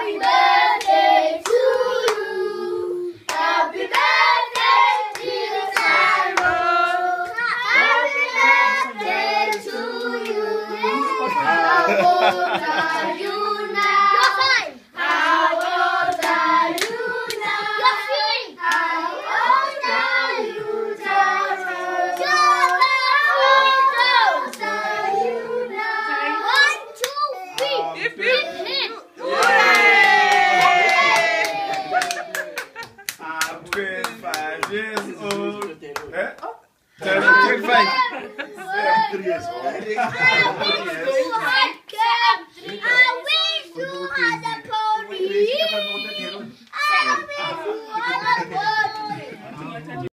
birthday to you. Happy birthday, dear Simon. Happy birthday to you. How old are you now? How old are you now? How old are you now? How old are you now? 1, 2, 3. Hip. I'm 25 years old. 25. I wish you had a pony.